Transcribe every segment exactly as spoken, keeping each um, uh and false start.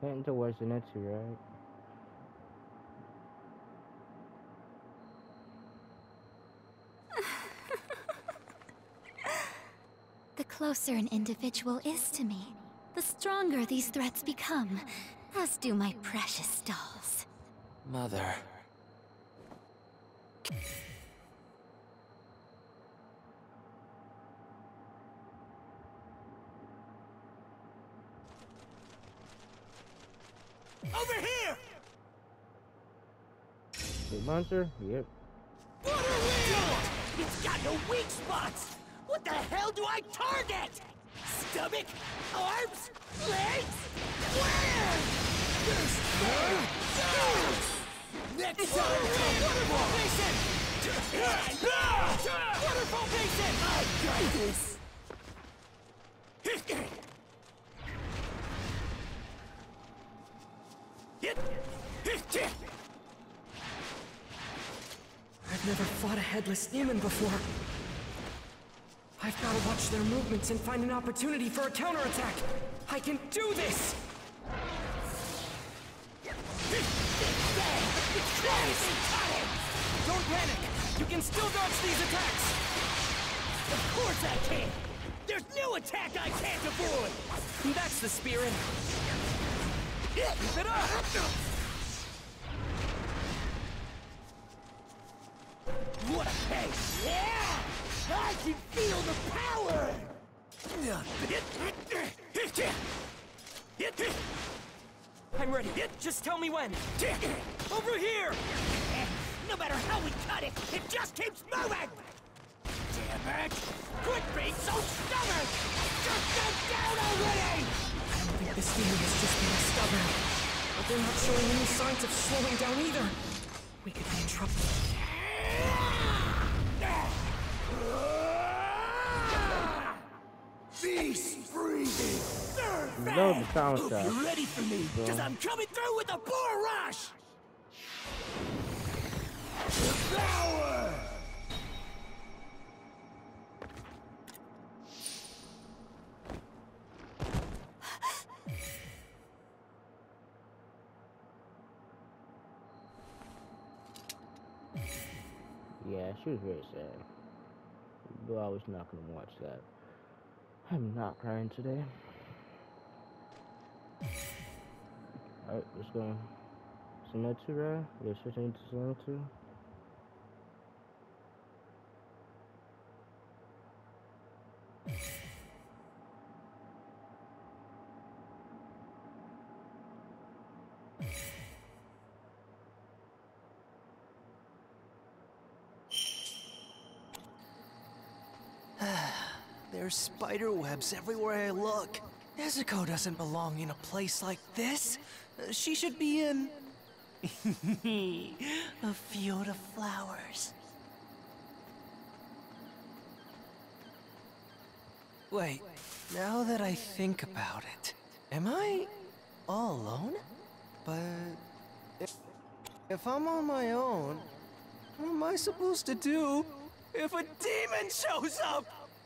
Heading towards the next right? The closer an individual is to me, the stronger these threats become, as do my precious dolls. Mother. Over here! Big monster? Yep. Water wheel! It's got no weak spots! What the hell do I target? Stomach? Arms? Legs? Where? There's no... Next time! Waterfall basin! Waterfall basin! I got this! I've never fought a headless demon before. I've got to watch their movements and find an opportunity for a counterattack. I can do this! Don't panic! You can still dodge these attacks! Of course I can! There's no attack I can't avoid! That's the spirit! Keep it up! What a pace! Yeah! I can feel the power! I'm ready. Just tell me when. Over here! No matter how we cut it, it just keeps moving! Damn it! Quit being so stubborn! Just go down already! I don't think this demon is just being stubborn. But they're not showing any signs of slowing down either. We could be in trouble. Beast breathing! Third Love the phase! sound Hope shot. you're ready for me, because I'm coming through with a boar rush! Devour! Yeah, she was very sad. But I was not gonna watch that. I'm not crying today. Alright, let's go. Zenitsu, right? We're switching to Zenitsu. There's spider webs everywhere I look. Nezuko doesn't belong in a place like this. Uh, She should be in... a field of flowers. Wait, now that I think about it, am I all alone? But if, if I'm on my own, what am I supposed to do if a demon shows up?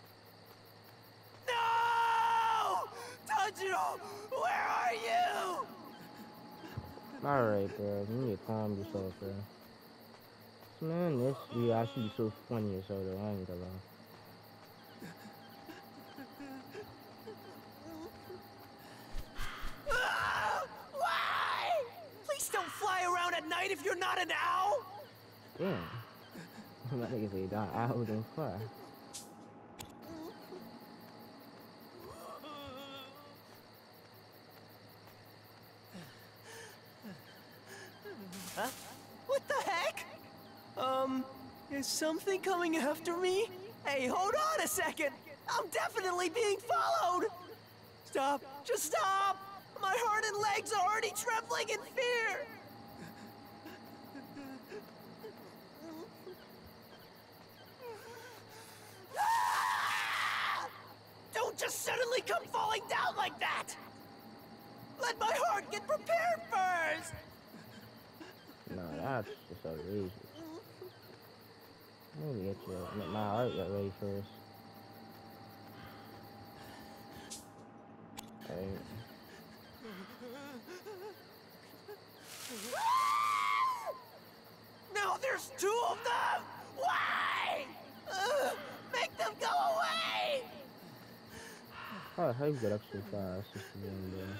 No! Tanjiro, where are you? Alright, bro. You need to calm yourself, bro. So, man, this video actually be so funny or so, though. I ain't gonna lie. Ah! Why? Please don't fly around at night if you're not an owl. Damn. My nigga say die out and fly. Huh? What the heck? Um, is something coming after me? Hey, hold on a second. I'm definitely being followed. Stop. Just stop. My heart and legs are already trembling in fear. Ah! Don't just suddenly come falling down like that. Let my heart get prepared first. No, that's just outrageous. Let me get your, let my heart get ready first. Alright. Now there's two of them! Why? Ugh, make them go away! Oh, how you got up so fast? Just to be there.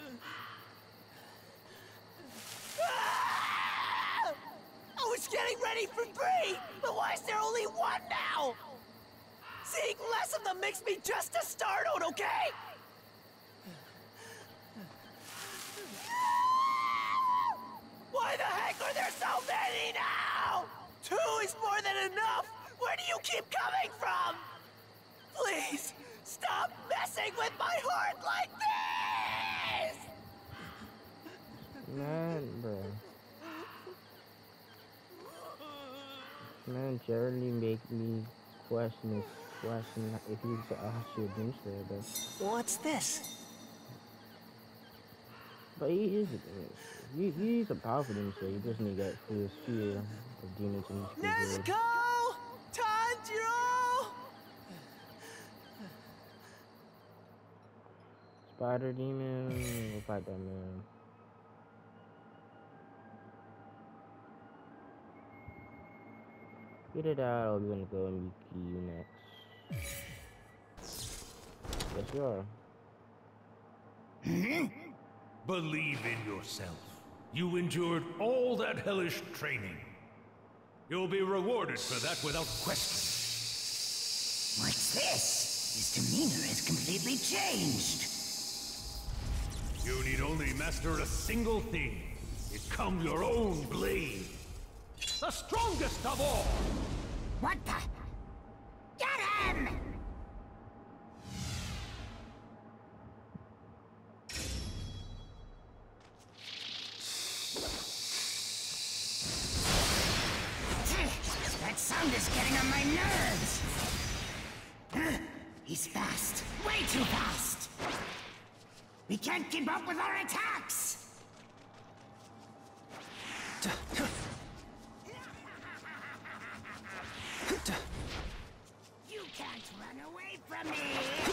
Ah! I was getting ready for three, but why is there only one now? Seeing less of them makes me just as startled, okay? Why the heck are there so many now? Two is more than enough! Where do you keep coming from? Please, stop messing with my heart like this! Man, bro. Man, Jeremy make me question this question if he's actually a Doomslayer, but What's this? but he is a he, he's a powerful Doomslayer. He just need to get through his fear of demons and his fear. Nezuko! Tanjiro! Spider Demon, we'll fight that man. Get it out, or we're gonna go and Yuki you next. Yes, you are. Believe in yourself. You endured all that hellish training. You'll be rewarded for that without question. What's this? His demeanor has completely changed. You need only master a single thing. Become your own blade. The strongest of all! What the? Get him! That sound is getting on my nerves! Huh? He's fast. Way too fast! We can't keep up with our attacks! You can't run away from me!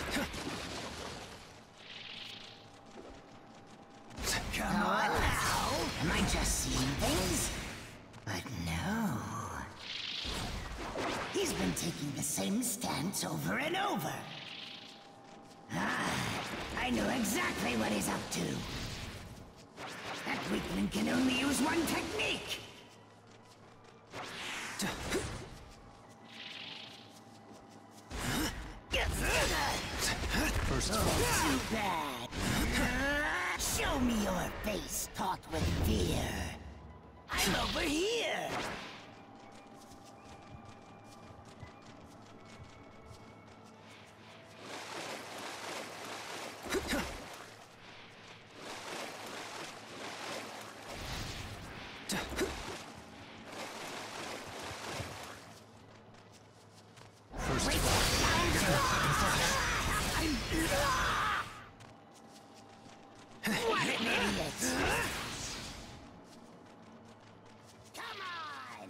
Come on now! Am I just seeing things? But no. He's been taking the same stance over and over. Ah, I know exactly what he's up to. That weakling can only use one technique. First Oh, too bad. Uh, show me your face taut with fear. I'm over here. What an idiot! Come on!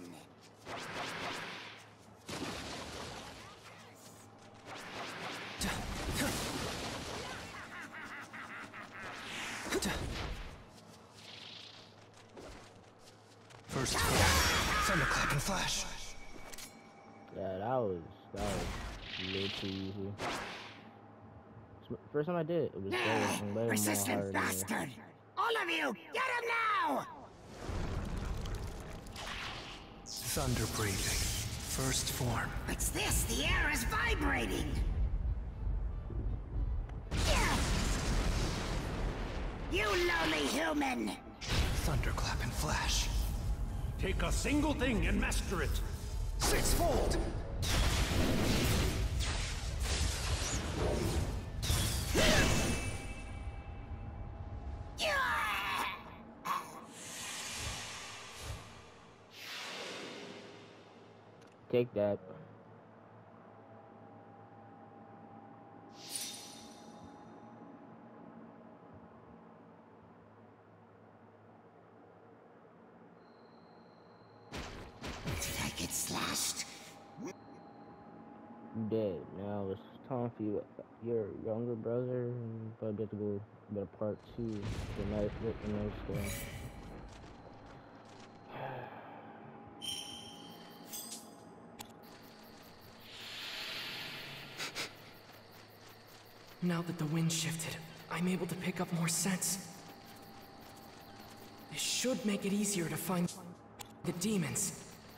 First thunderclap and flash. Yeah, that was that was a little too easy. First time I did it, it was way, way more Persistent harder. bastard! All of you, get him now! Thunder breathing. First form. What's this? The air is vibrating! Yeah. You lowly human! Thunderclap and flash. Take a single thing and master it. Sixfold! Take that. Did I get slashed? You dead. Now it's time for you, your younger brother, and probably have to go to part two. The nice, the nice one. Now that the wind shifted, I'm able to pick up more sense. This should make it easier to find the demons.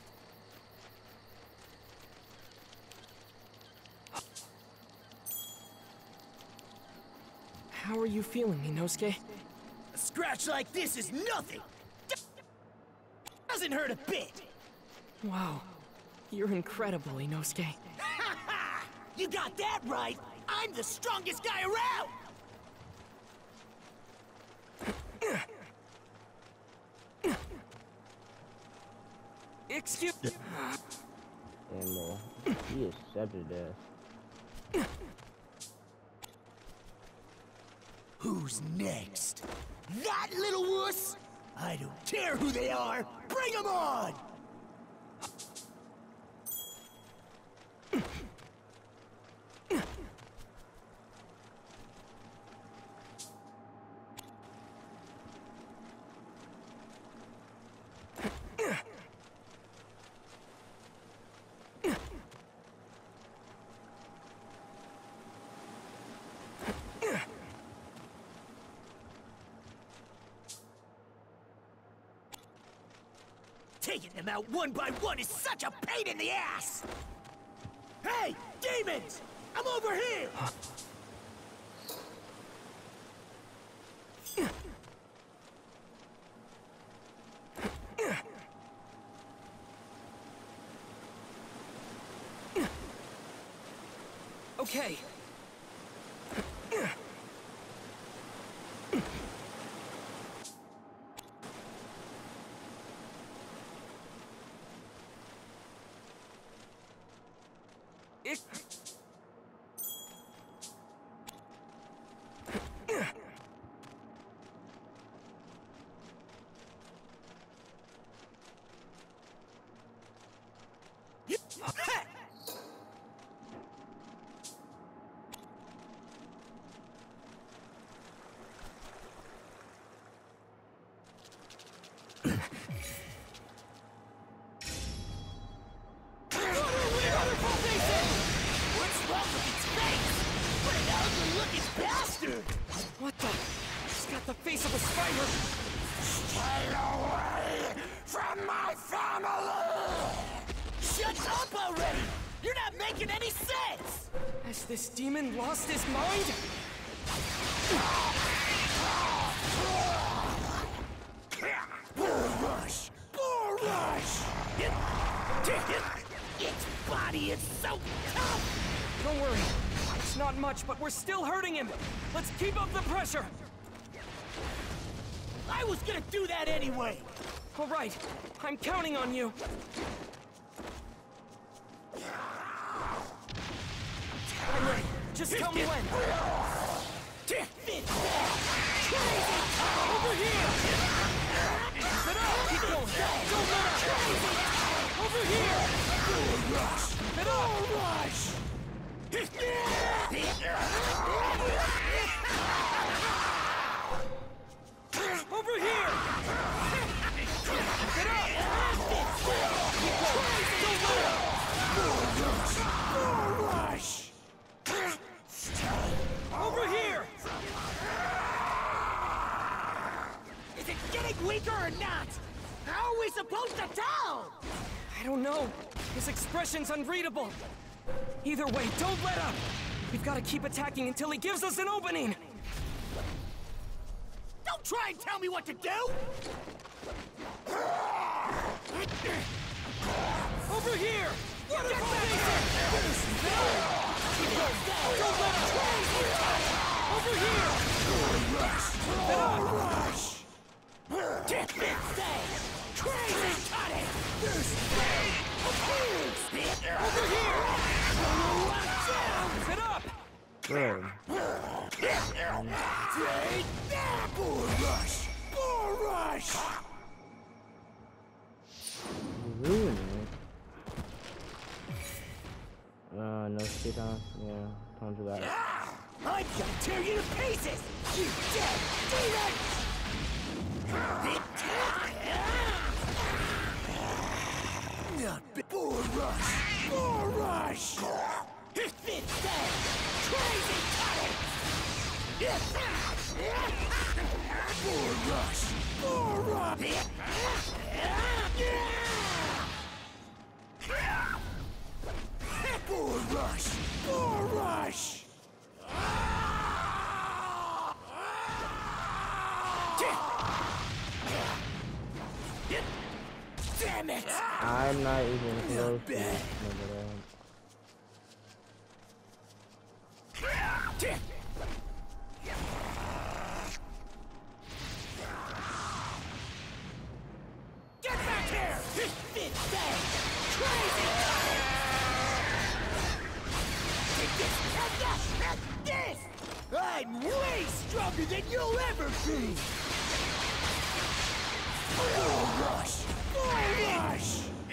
How are you feeling, Inosuke? A scratch like this is nothing! Doesn't hurt a bit! Wow. You're incredible, Inosuke. Ha ha! You got that right! I'm the strongest guy around! Excuse... And uh, he accepted that. Who's next? That little wuss? I don't care who they are! Bring them on! Taking them out one by one is such a pain in the ass! Hey, demons! I'm over here! Okay. It... What the? He's got the face of a spider! Stay away from my family! Shut up already! You're not making any sense! Has this demon lost his mind? Bull rush! Bull rush! Its body is so tough! Don't worry. It's not much, but we're still hurting him! Let's keep up the pressure! I was gonna do that anyway! All right. I'm counting on you. I'm ready. Just tell me when. Over here! Keep it up! Keep going! Don't let up! Over here! Keep it up! Rush! Over here! Keep it up! Keep going! Don't let up! Rush! Over here! Is it getting weaker or not? How are we supposed to tell? I don't know. His expression's unreadable. Either way, don't let up! We've got to keep attacking until he gives us an opening! Don't try and tell me what to do! Over here! Waterfall Basin! Keep going! Don't let up! Over here! Get up! Rush! Dip it! Crazy cutting! Over here! Watch out! Get up! Good. Take that! Bull rush! Bull rush! Ruining it. Uh, no shit on. Yeah, don't do that. Ah! I'm gonna tear you to pieces! You dead demon! Not bull rush! Bull rush! It's dead! Crazy cutting! Bull rush! Bull rush! Bull rush! Bull rush! Damn it! I'm not even close to this. Get back here! Fit thing! Crazy! Take this! And that! And this! I'm way stronger than you'll ever be! Bull rush! Bull rush!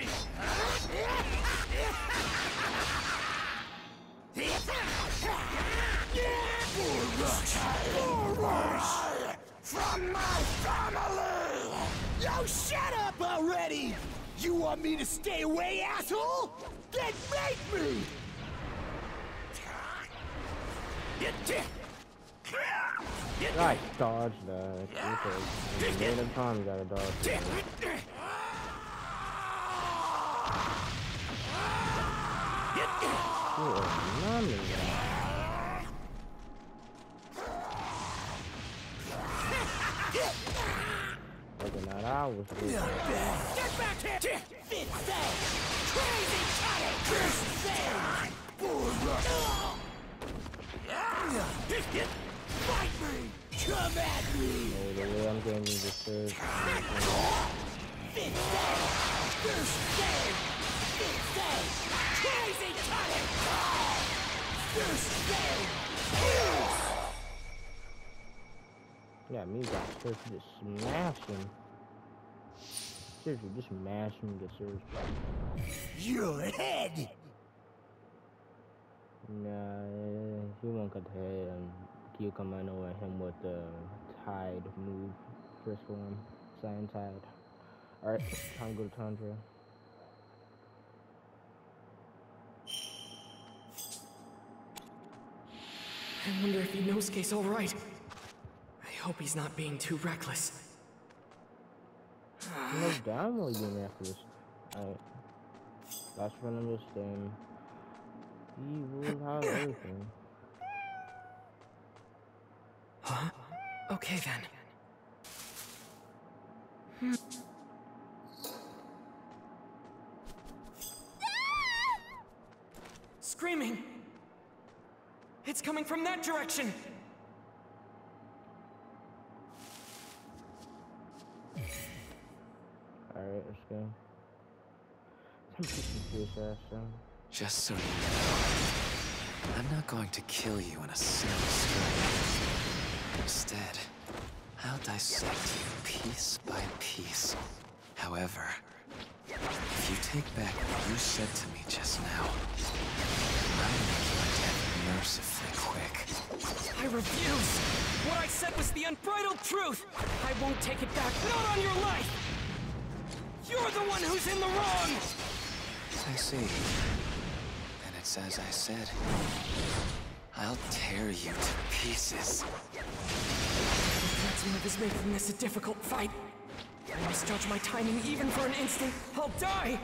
Bull rush! Bull rush! From my family! Yo, shut up already! You want me to stay away, asshole? Then make me! Right, dodge that. Okay. Random time you gotta dodge that. You are none of that. Looking at I was doing Get back here! Fit thing! Crazy cutting! This thing! Bull rush! Fight me! Come at me! Hey, the way I'm getting you this is... Fit thing! This thing! Fit thing! Crazy cutting! This thing! Yeah, me got seriously just smashing. Seriously, just smashing the surge. Your head! Nah, he won't cut the head and Kyo Commando and him with the Tide move. First one, Saiyan Tide. Alright, time to go to Tundra. I wonder if Inosuke's alright. I hope he's not being too reckless. No damn well being reckless. Alright. That's what I understand. He will have everything. Huh? Okay then. Hmm. Screaming! It's coming from that direction! Alright, let's go. Some serious ass son. Just so you know, I'm not going to kill you in a single strike. Instead, I'll dissect you piece by piece. However, if you take back what you said to me just now, I'll make your death mercifully quick. I refuse! What I said was the unbridled truth! I won't take it back, not on your life! You're the one who's in the wrong! I see. Then it's as I said. I'll tear you to pieces. That's move is making this a difficult fight. I misjudge my timing even for an instant. I'll die!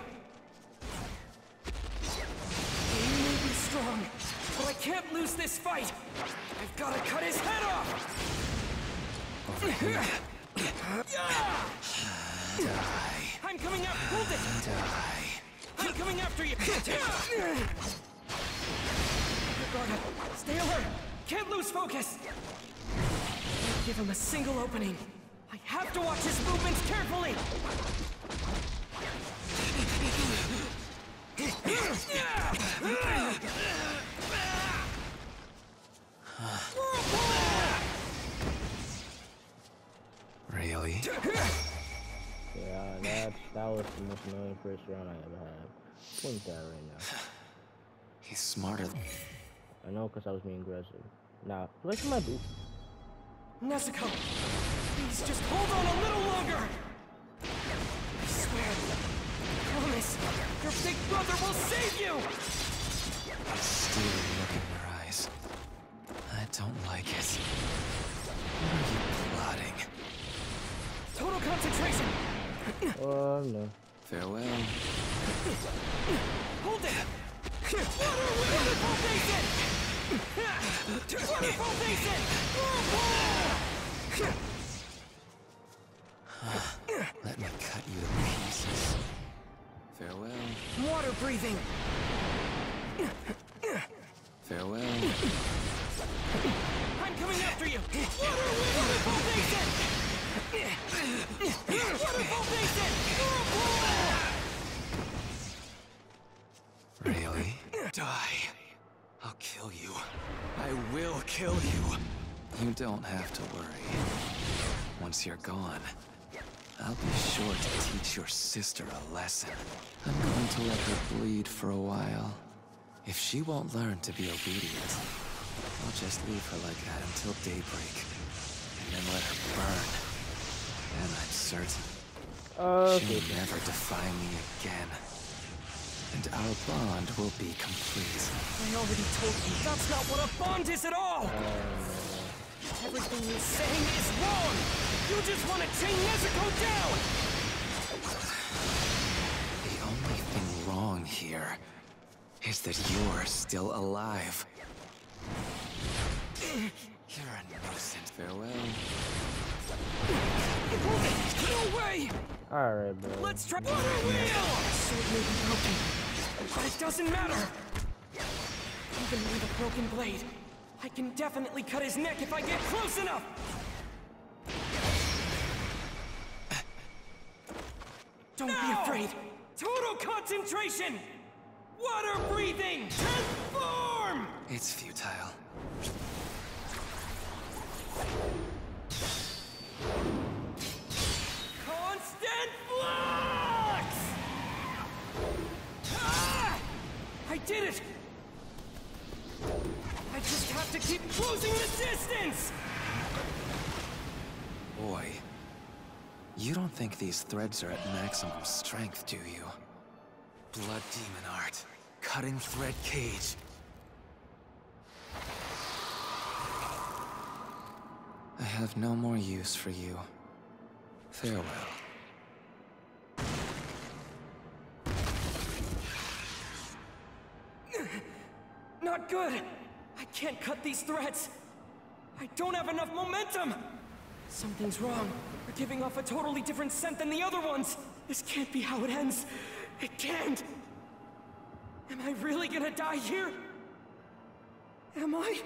He may be strong, but I can't lose this fight! I've gotta cut his head off! Die. I'm coming out! Hold it! Die. I'm coming after you! Guard, stay alert! Can't lose focus! Don't give him a single opening. I have to watch his movements carefully! Really? Yeah, that, that was the most annoying first round I ever had. Point that right now. He's smarter than... I know because I was being aggressive. Now, what am I do? Nezuko, please just hold on a little longer! I swear, I promise, your big brother will save you! That steely look in your eyes. I'd don't like it. What are you plotting? Total concentration! Oh no. Farewell. Hold it! Wonderful Basin! Wonderful Basin! Let me cut you to pieces. Farewell. Water breathing! Farewell. I'm coming after you! Wonderful Basin! Wonderful Basin! Really? Die. I'll kill you. I will kill you. You don't have to worry. Once you're gone, I'll be sure to teach your sister a lesson. I'm going to let her bleed for a while. If she won't learn to be obedient, I'll just leave her like that until daybreak, and then let her burn. And I'm certain Okay. she'll never defy me again. And our bond will be complete. I already told you, that's not what a bond is at all! Everything you're saying is wrong! You just want to chain Nezuko down! The only thing wrong here is that you're still alive. You're a nuisance. Farewell. No way! Alright, bro. Let's try- Water wheel! My sword may be broken, but it doesn't matter! Even with a broken blade, I can definitely cut his neck if I get close enough! Don't be afraid! Total concentration! Water breathing! Transform! It's futile. Constant flux! Ah! I did it! I just have to keep closing the distance! Boy, you don't think these threads are at maximum strength, do you? Blood demon art. Cutting thread cage. I have no more use for you. Farewell. Not good! I can't cut these threads! I don't have enough momentum! Something's wrong. They're giving off a totally different scent than the other ones! This can't be how it ends! It can't! Am I really gonna die here? Am I?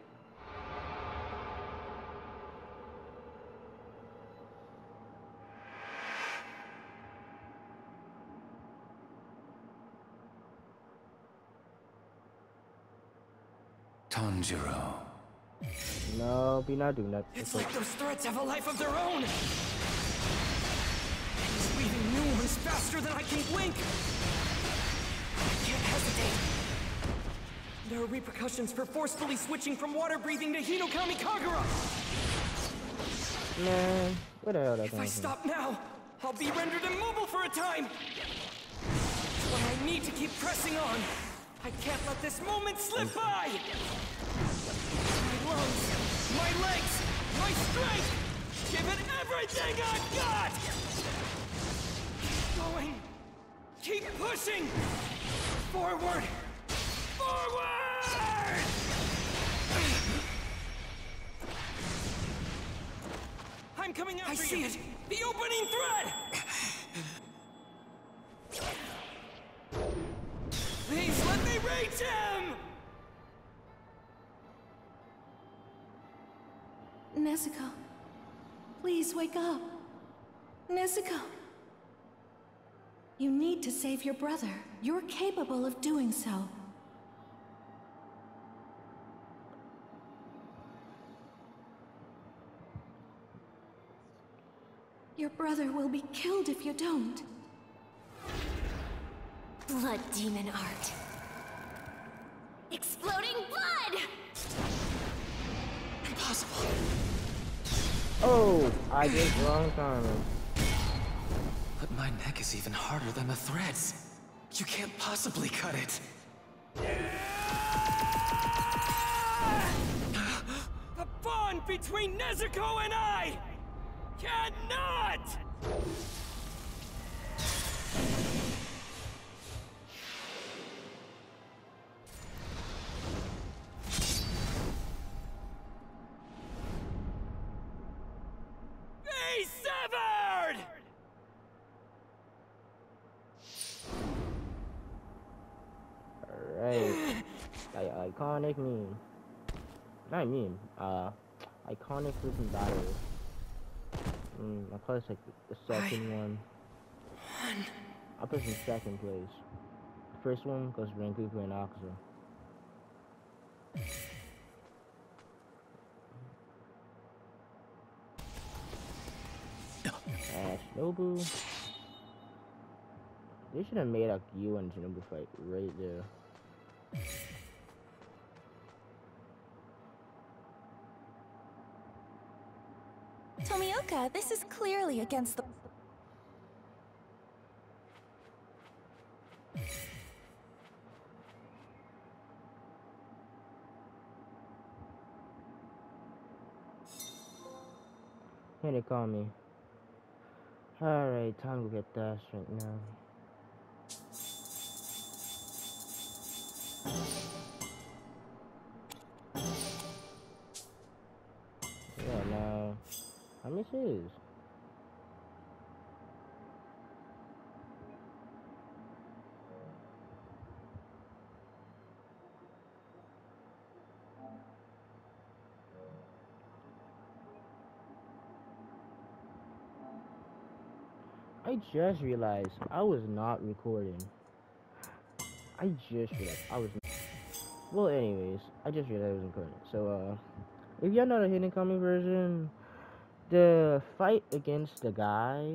Tanjiro. No, be not doing that. It's like those threads have a life of their own! He's leaving new ones faster than I can blink! I can't hesitate! There are repercussions for forcefully switching from water breathing to Hinokami Kagura! Man, where the hell that If come I from? stop now, I'll be rendered immobile for a time! That's why I need to keep pressing on! I can't let this moment slip by! My lungs, my legs, my strength! Give it everything I've got! Keep going! Keep pushing! Forward! Forward! I'm coming after you! I see it! The opening thread! Please let me reach him! Nezuko, please wake up. Nezuko. You need to save your brother. You're capable of doing so. Your brother will be killed if you don't. Blood demon art. Exploding blood! Impossible. Oh, I did wrong timing. But my neck is even harder than the threads. You can't possibly cut it. bond between Nezuko and I cannot! Be severed! Alright. I iconic meme. Not meme. Uh, iconic freaking battle. Mm, I place like the second I one. Won. I'll put in second place. The first one goes Rengoku and Akaza. Ash Nobu. They should have made a Yu and Shinobu fight right there. Tomioka, this is clearly against the... Here they call me. Alright, time to get that right now. Yeah, now, how many is? I just realized I was not recording. I just realized I was. Well, anyways, I just realized I wasn't recording. So, uh, if y'all know the Hidden Coming version, the fight against the guy.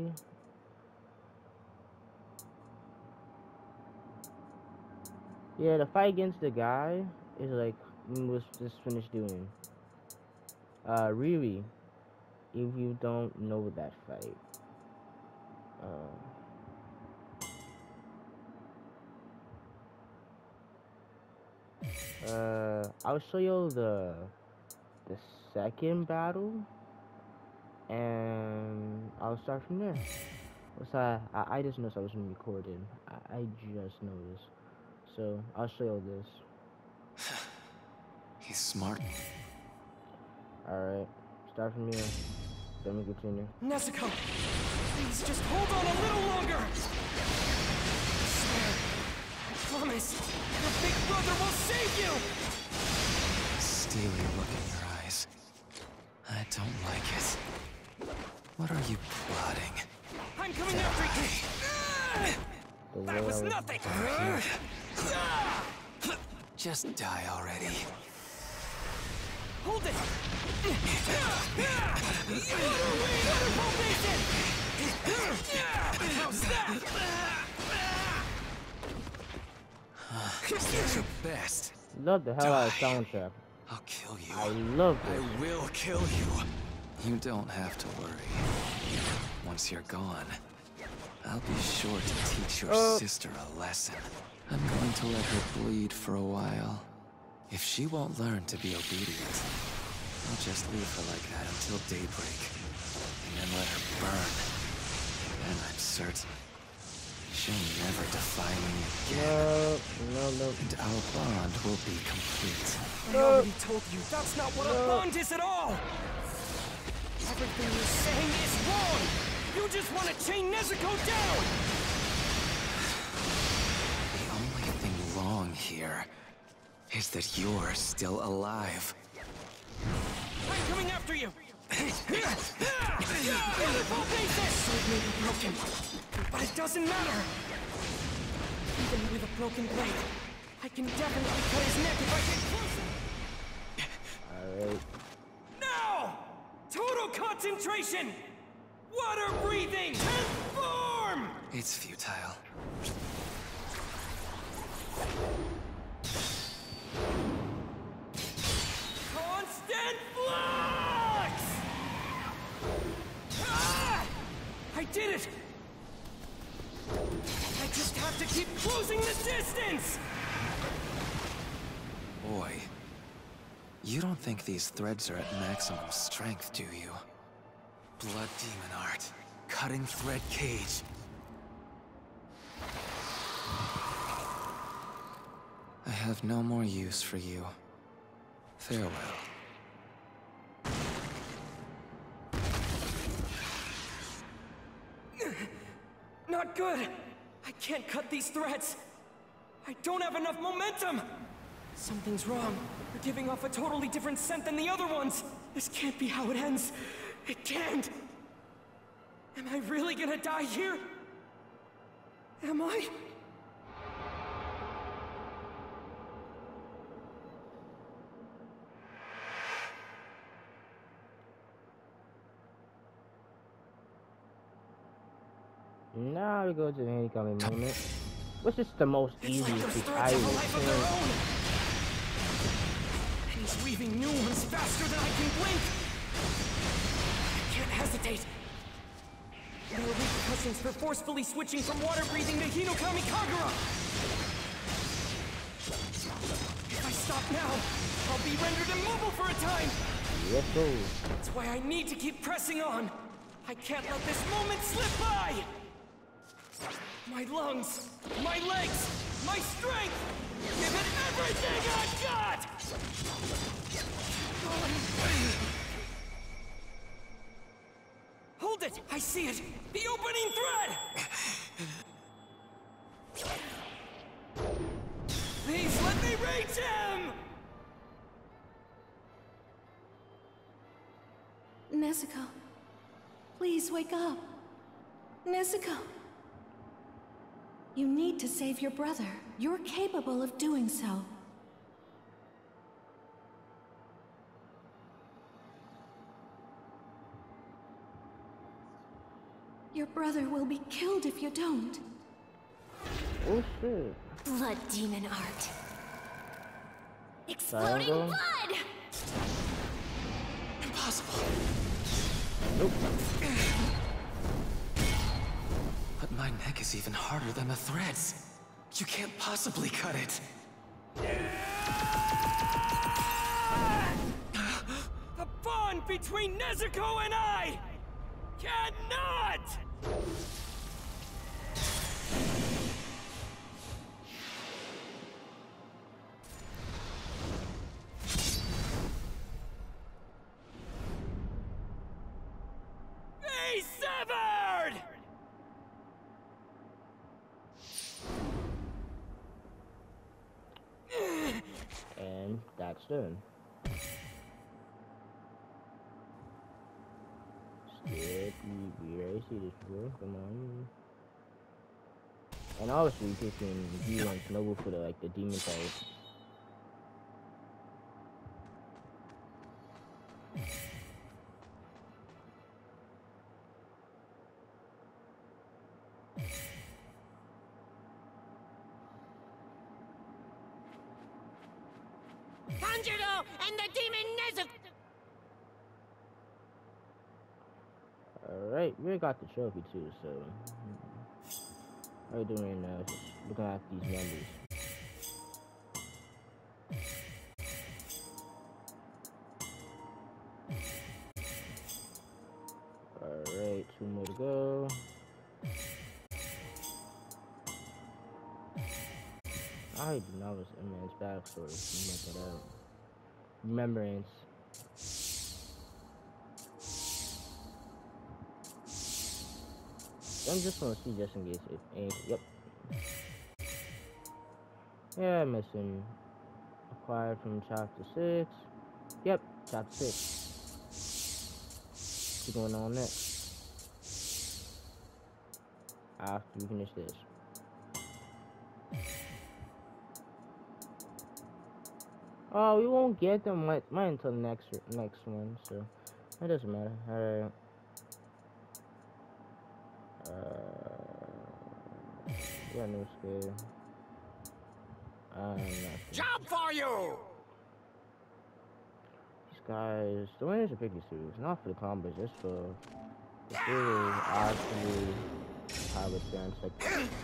Yeah, the fight against the guy is like was just finished doing. Uh, Riri, if you don't know that fight. Uh, uh, I'll show you the the second battle, and I'll start from there. So I, I, I just noticed I wasn't recording. I, I just noticed. So I'll show you this. He's smart. Alright, start from here. Then we continue. Nezuko, please just hold on a little longer. I swear, I promise, your big brother will save you. Steely look in your eyes. I don't like it. What are you plotting? I'm coming after you. That was nothing. Just die already. Hold it! How's that? That's your best. Love the hell out of soundtrack. I'll kill you. I love it. I will kill you. You don't have to worry. Once you're gone, I'll be sure to teach your uh. sister a lesson. I'm going to let her bleed for a while. If she won't learn to be obedient, I'll just leave her like that until daybreak, and then let her burn. Then I'm certain she'll never defy me again. No, no, no. And our bond will be complete. I already told you, that's not what a bond is at all! Everything you're saying is wrong! You just want to chain Nezuko down! The only thing wrong here is that you're still alive. I'm coming after you! Wonderful basis! Sword may be broken, but it doesn't matter! Even with a broken blade, I can definitely cut his neck if I get closer! Alright. Now! Total concentration! Water breathing! Transform! It's futile. Constant flux! Ah! I did it! I just have to keep closing the distance! Boy, You don't think these threads are at maximum strength, do you? Blood demon art. Cutting thread cage. I have no more use for you. Farewell. Not good! I can't cut these threads! I don't have enough momentum! Something's wrong. You're giving off a totally different scent than the other ones! This can't be how it ends! It can't! Am I really gonna die here? Am I? Now we go to the incoming moment, which is the most It's easy like those to threads I have a life of their would own! And he's weaving new ones faster than I can blink! I can't hesitate! There are repercussions for forcefully switching from water-breathing to Hinokami Kagura! If I stop now, I'll be rendered immobile for a time! Yes, sir. That's why I need to keep pressing on! I can't let this moment slip by! My lungs, my legs, my strength! Give it everything I've got! Hold it! I see it! The opening thread! Please let me reach him! Nezuko, please wake up. Nezuko. You need to save your brother. You're capable of doing so. Your brother will be killed if you don't. Oh shit. Blood demon art. Exploding Triangle. blood! Impossible. Nope. But my neck is even harder than the threads. You can't possibly cut it. The bond between Nezuko and I cannot! Be severed! And that's done. Skip, we, we already see this before. Come on. And obviously picking D one Noble for the like the demon type. Tanjiro and the demon Nezuko! Alright, we got the trophy too, so what are we doing right now? Just looking at these numbers. Alright, two more to go. I do not was Imman's backstory. Let me look it out. Remembrance. I'm just gonna see just in case it ain't. Yep. Yeah, missing. Acquired from chapter six. Yep, chapter six. What's going on next? After we finish this. Oh, we won't get them right, right until next next one, so it doesn't matter. Alright. Uh, yeah, no scale. I'm not sure. Job for you! These guys, the winners are picky series, not for the combos, just for the series actually have a chance. Like,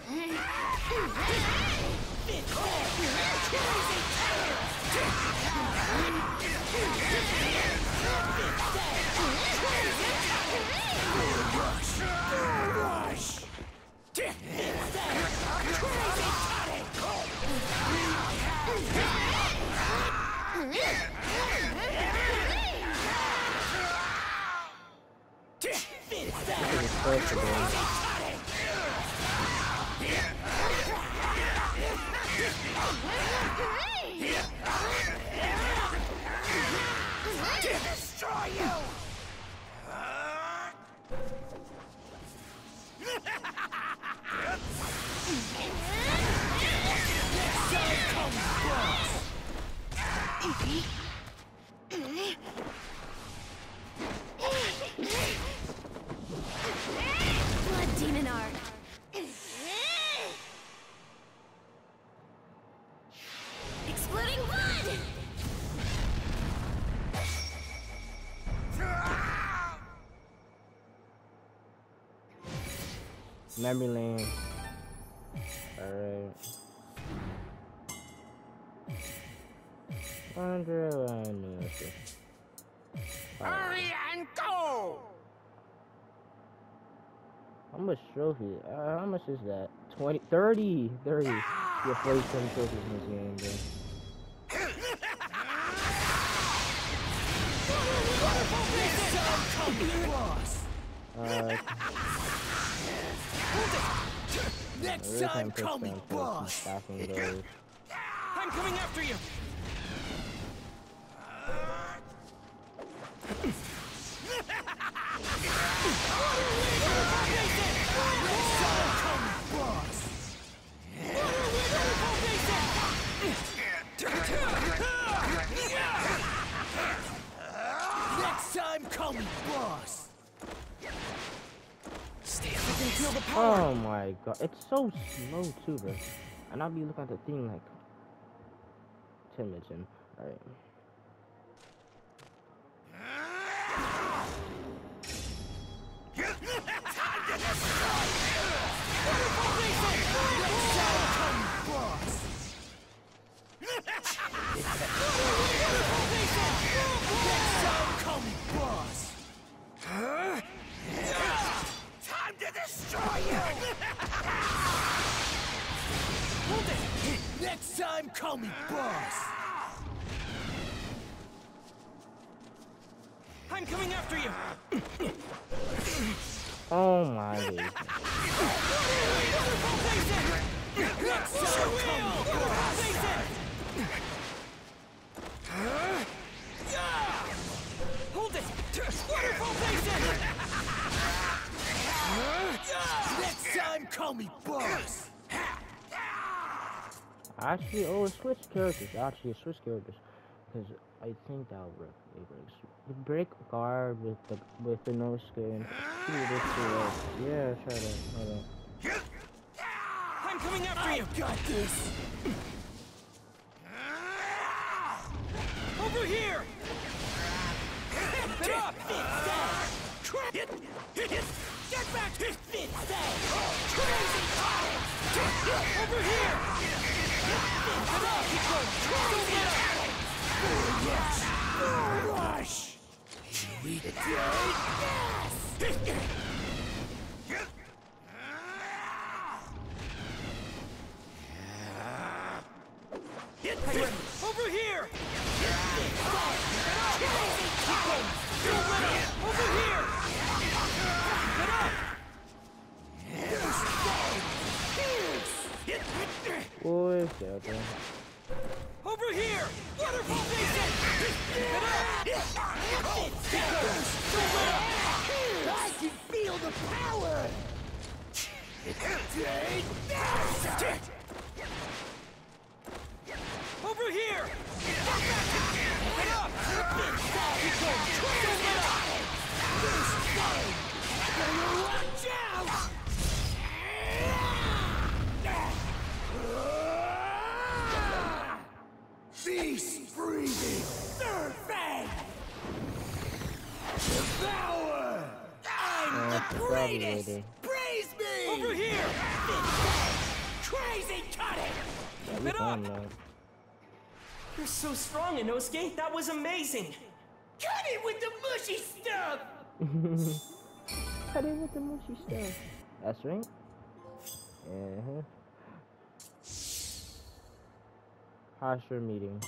first of all, Destroy you! Blood Demon Art. Exploding blood! memory lane. Alright. Under one. Hurry and go! How much trophy? Uh, how much is that? twenty, thirty, thirty. You have forty-seven trophies in this game, bro. Uh, Next time, call me boss. I'm coming after you. Next time, call me boss. Stay up. I can feel the power. oh my god, it's so slow too, bro. And I'll be looking at the thing like ten minutes in. Alright. Time to destroy you! Hold it! Next time, call me boss! I'm coming after you. Oh my god. Next time, call me boss! Hold it. Waterfall Basin. Next time, call me boss! Actually, oh, switch characters. Actually, switch characters, because I think that'll work. It works. The break guard with the with the no skin. See this work. Yeah, try that. Hold on. I'm coming after you. Got this! Over here. Get up. Get back! Crazy! Over here. Get up. Keep going. Don't let up. Yes! Rush! We did this! Over here. Keep going. Don't let up. Over here. Get up. What is that, bro? Over here. Waterfall Basin. Get up. Don't let up. I can feel the power! Over here. Get up. Keep going. Don't let up. Watch out! Beast breathing! Third fang! Devour! I'm Uh, the probably greatest! ready. Praise me! Over here! Crazy cutting! Yeah, Keep we it found up! that. You're so strong, Inosuke. That was amazing. Cut it with the mushy stuff! Cut it with the mushy stuff. That's right. Uh-huh. Hashira meeting.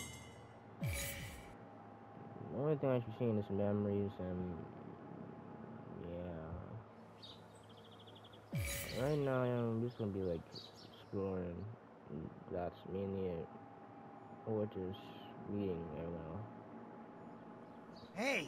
The only thing I should see is memories and yeah. Right now I'm just gonna be like exploring. That's mainly it. Or just meeting everyone. Hey!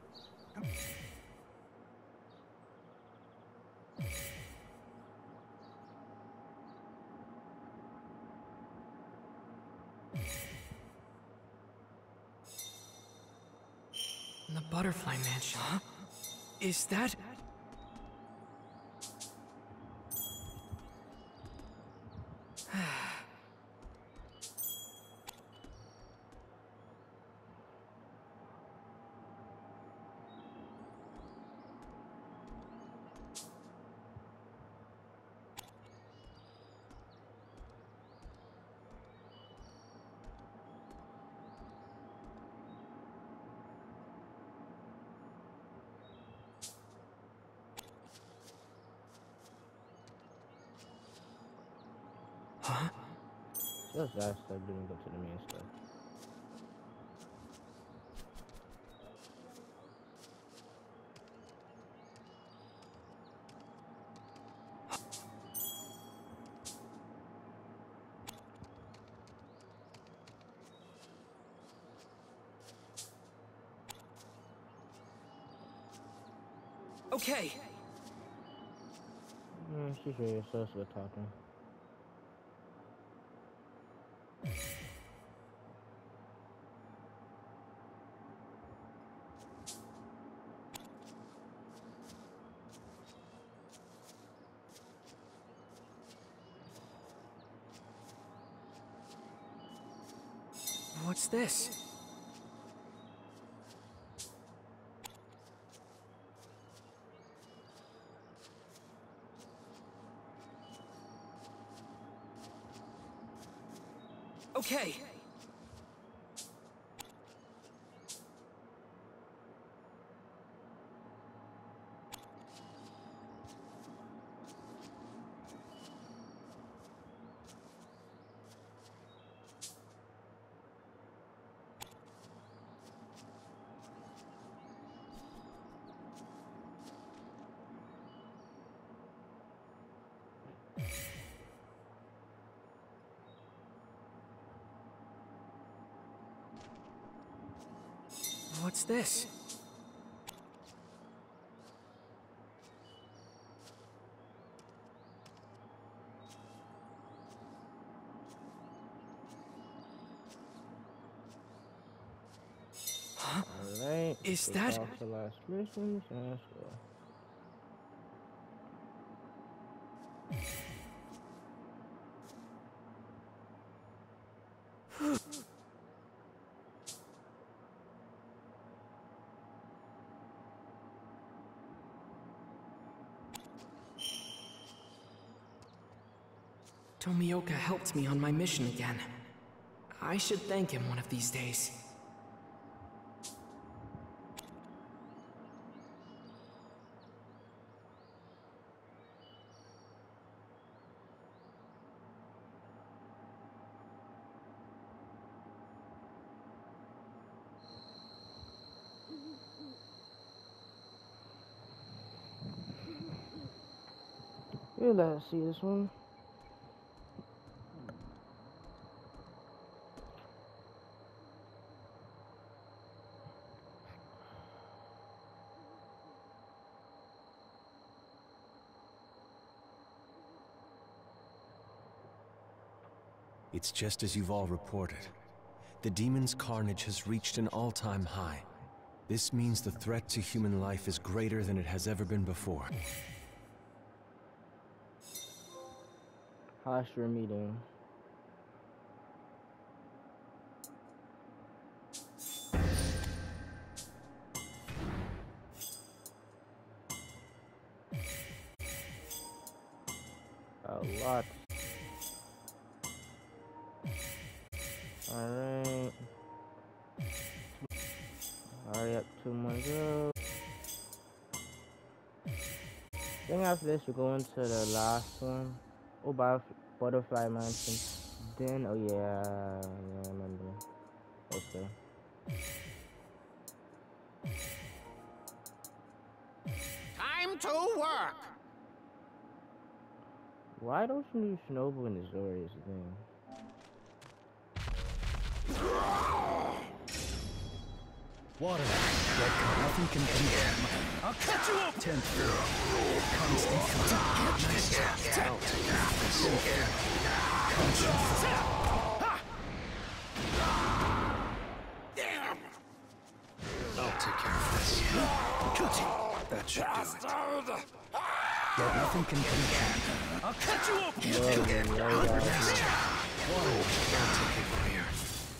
The Butterfly Mansion. Huh? Is that... Huh? Just that stuff didn't go to the main stuff. Okay. Mm, she's really so slow talking. What's this? Okay. What's this? Huh? Alright. Is take that- off the last missions and let's go. Tomioka helped me on my mission again. I should thank him one of these days. Yeah, let's see this one. It's just as you've all reported. The demon's carnage has reached an all-time high. This means the threat to human life is greater than it has ever been before. Hashira meeting. a lot. Alright. Hurry up, two more go. Then after this, we're going to the last one. Oh, by Butterfly Mansion. Then, oh yeah, yeah, I remember. Let's go. Time to work. Why don't you use Shinobu in the Zorius thing? Water. Nothing can beat them. I'll cut you up. Ten. Constant flow. Nice job. I'll take care of this. Constant flow. Damn. I'll take care of this. That should do it. Yet nothing can beat them. I'll cut you up. Nice job. Water. I'll take it from here.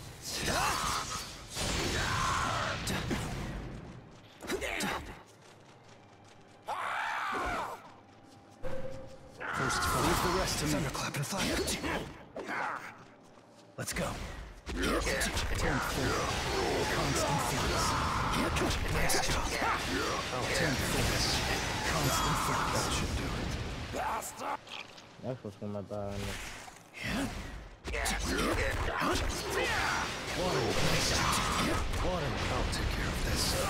First, leave the rest to me. Thunderclap and fire. Let's go. Ten four. Constant flux. Nice job. Ten four. Constant flux. That should do it. That's what's on my body. Water. Nice job. Water. I'll take care of this.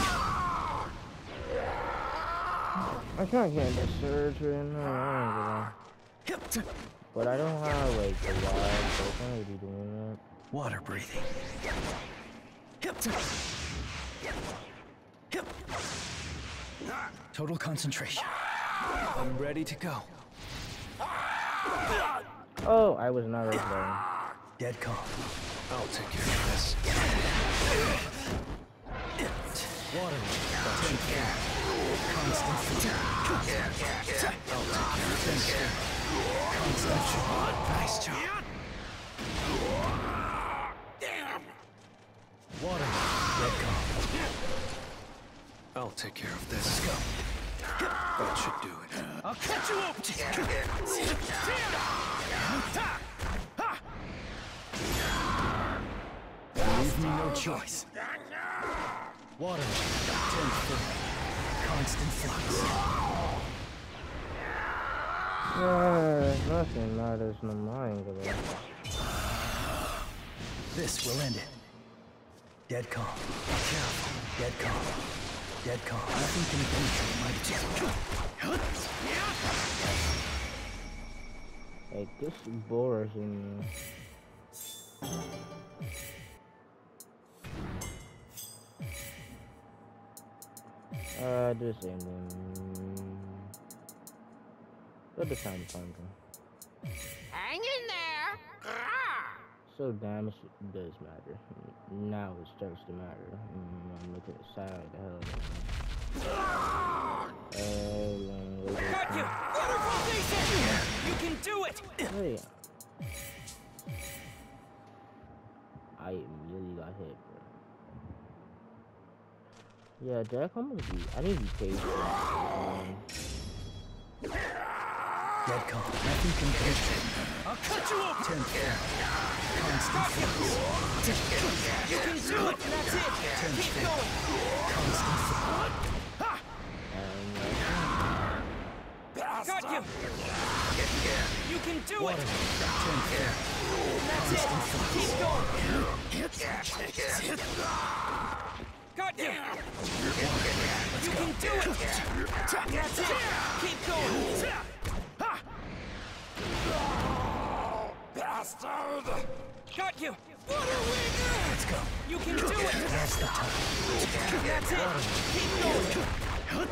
I can't get into surgery, no, I don't know. But I don't have like the wild, so I can't really be doing that. Water breathing. Total concentration. I'm ready to go. Oh, I was not ready there. Dead calm. I'll take care of this. Water. Ten four. Constant flow. I'll take care of this. Constant flow. Nice job. Damn. Water. Dead calm. I'll take care of this. Let's go. That should do it. I'll cut you up. Leave me no choice. Water. Ten foot. Constant flux. Uh, nothing matters no mind about. This will end it. Dead calm. Careful. Dead calm. Dead calm. Nothing can penetrate my detector. Like, this bores me. Uh, this ending. What the time time? Hang in there. So damage does matter. Now it starts to matter. Mm, I'm looking at the side. The hell. Uh, Got you! Waterfall Nation! You can do it! Hey. I immediately got hit, bro. Yeah, Jack, I'm gonna be. I need to be patient. Um, Dead calm. Nothing can penetrate. I'll cut you up. Ten four. Constant flux. You can do it! That's it! Ten Keep four. going! Constant flux. Got you! You can do Water. it! Ten four. That's it! Keep going! Got you! You can do it! That's it! Keep going! Bastard! Got you! Let's go. You can do it! That's the time. That's it! Keep going!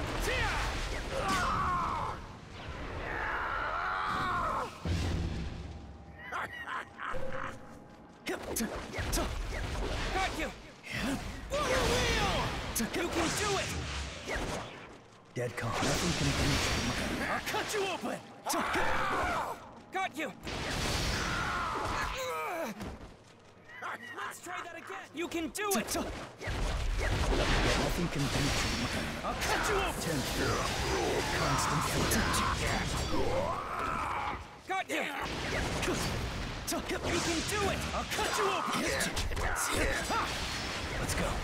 Got you! Water wheel! You can do it! Dead calm. Nothing can penetrate. I'll cut you open. Got you! Let's try that again! You can do it! Nothing can penetrate. I'll cut you open. Ten four. Constant flux. Got You can do it! I'll cut you open! Let's go.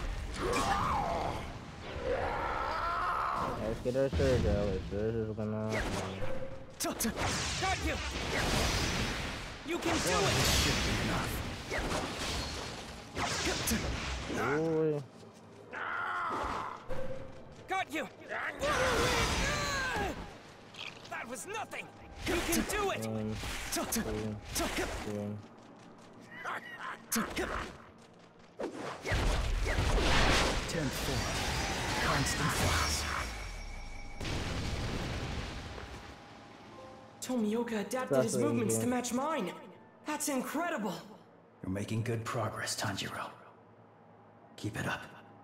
Let's get our surge out. Our surge is gonna. Got you! You can do it! This should be enough. Boy. Got you! That was nothing! You can do it! Um, ten four. Constant flux. Tomioka adapted his movements to match mine. That's incredible. You're making good progress, Tanjiro. Keep it up.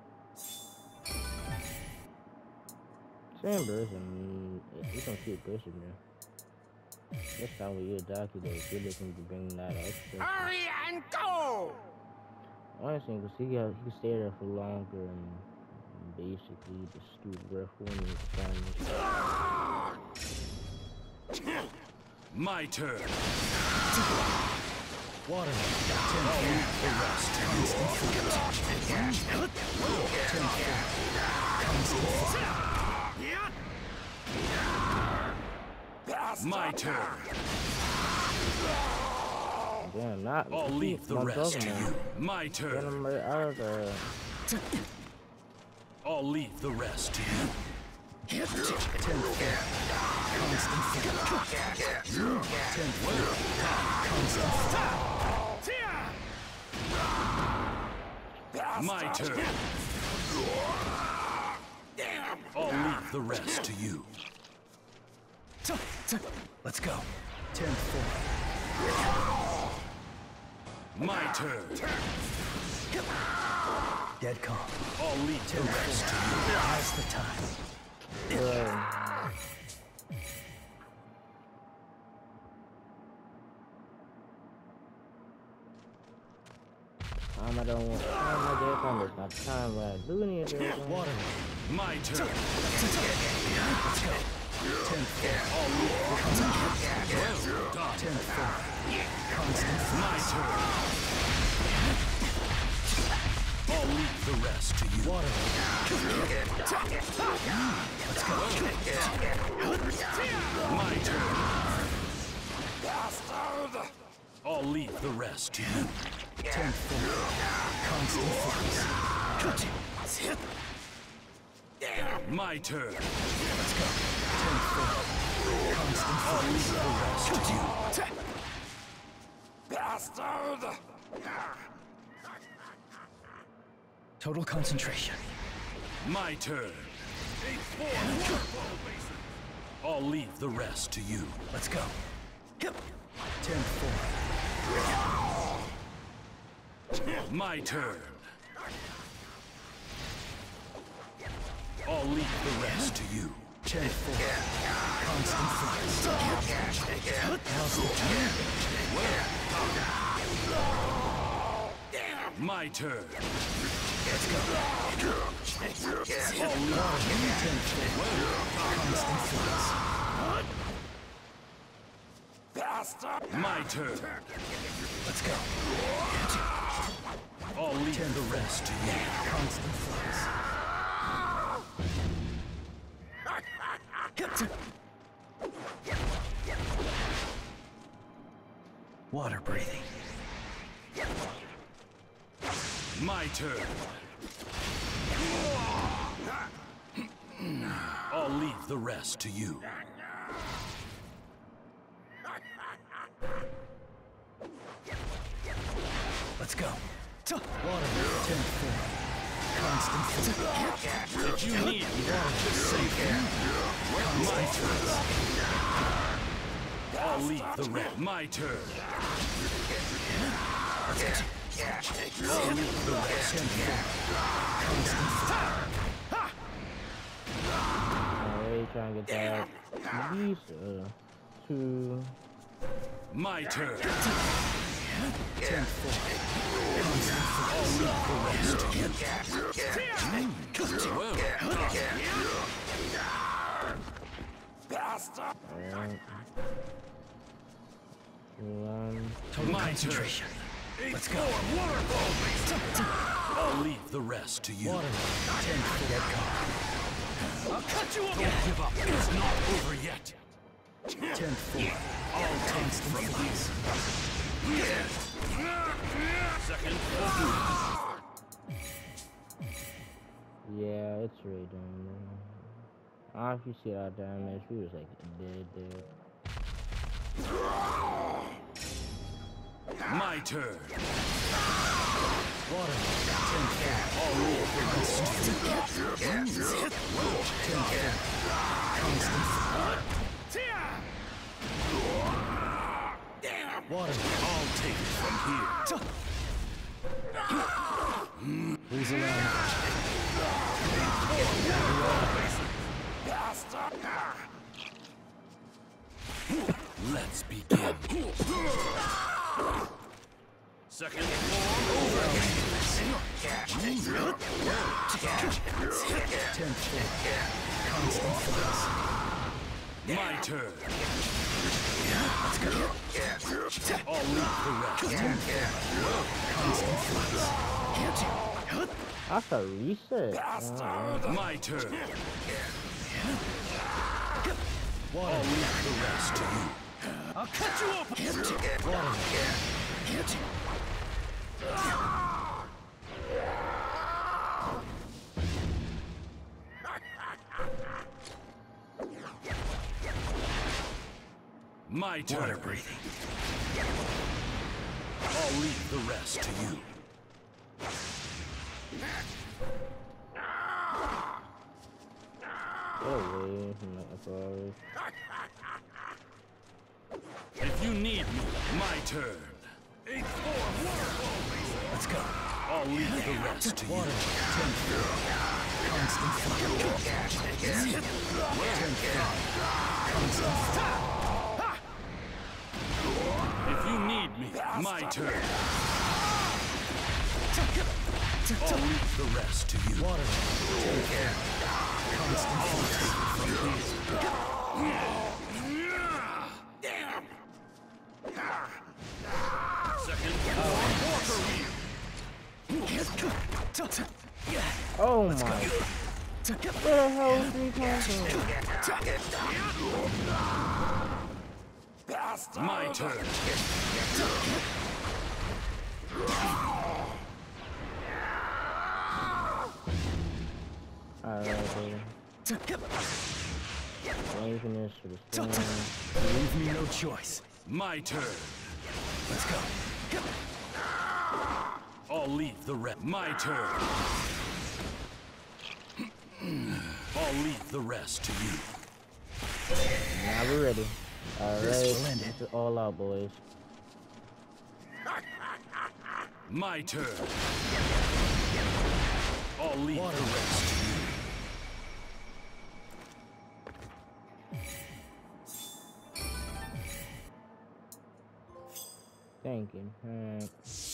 Same person, you can keep pushing there. That's how we Daki though. If you're looking to bring that extra. Hurry and go! Honestly, because he got he can stay there for longer and basically just do rough warning time. My turn. Water. Ten four. The rest. Constant flux. Ten four. Constant flux. My turn. Damn, not. I'll leave the rest to you. My Get turn. him right out of there. I'll leave the rest to you. Ten four. Constant flux. Ten four. Constant flux. My turn. I'll leave the rest to you. Let's go. Ten four. My turn. Dead calm. I'll leave the rest to you. Now's the time. Bro. Time I don't want. Time I get on this. Not time I do any of this. Water. My turn. Let's go. Ten four. I'll leave the rest to you. Well done. Ten four. Constant flux. My turn. I'll leave the rest to you. Water. Let's go. My turn. I'll leave the rest to you. Ten four. Constant flux. My turn. Let's go. Ten four. Constant I'll flux. leave the rest to you. Total concentration. My turn. I'll leave the rest to you. Let's go. Ten four. My turn. I'll leave the rest to you. Ten four. Constant flux. Now's the time. My turn. Let's go. I'll leave Ten four. Constant flux. My turn. Let's go. I'll leave the rest to you. Constant flux. Water breathing. My turn. I'll leave the rest to you. Let's go. Water. Ten four. Constant flux. If you need me, just say that. My turn. I'll leave the rest. My turn. I'll leave the rest to you. Constant flux. Alright, trying to get that. These, uh, two. My turn. Ten four. Constant flux. I'll leave the rest to you. Well Alright. Um, Total concentration. Let's go. I'll leave the rest to you. Water. Ten foot. Get calm. I'll cut you off! Don't give up. It's not over yet. Ten foot. All constant flux. Second. yeah, it's really done. I don't know if you see our damage. We was like dead, dead. My turn. Water. Ten foot. All constant flux. Ten foot. Constant flux. Water. I'll take it from here. Please allow Let's begin. Second form over. Ten foot. Constant flux. My turn. Let's go. I'll leave the rest. Constant flux. That's a reset. Alright. My turn. Water. I'll leave the rest to you. I'll cut you off! Water. My turn. Water breathing. I'll leave the rest to you. Get away from the authorities. If you need me, my turn. Eight form waterfall. Let's go. I'll leave the rest to you. Water. Ten foot. Constant flux. Ten foot. Constant flux. If you need me, my turn. I'll leave the rest to you. Water. Ten foot. Constant flux. From here. Second form water wheel. Oh my. Where the hell is he coming from? My turn. Alright, baby. Saving this for the storm. Leave me no choice. My turn. Let's go. I'll leave the rest. My turn. I'll leave the rest to you. Now we're ready. This will Alright, end it. it's all out, boys. My turn. I'll leave Water. the rest to you. Thank you. Alright.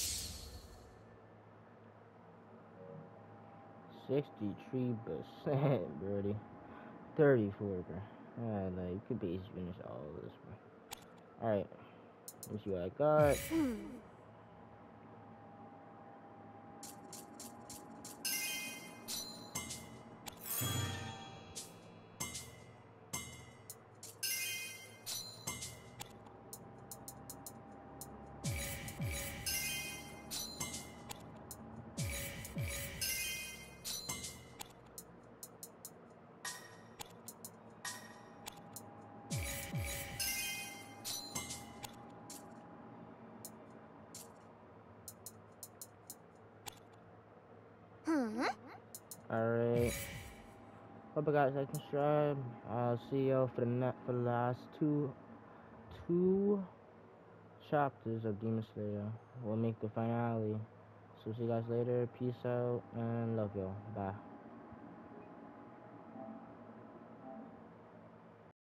sixty-three percent, birdie. thirty-four, bro. Ah, like, you could basically finish all of this, bro. Alright. Let's see what I got. Alright. Hope you guys like and subscribe. I'll see y'all for the net for the last two two chapters of Demon Slayer. We'll make the finale. So see you guys later. Peace out and love y'all. Bye.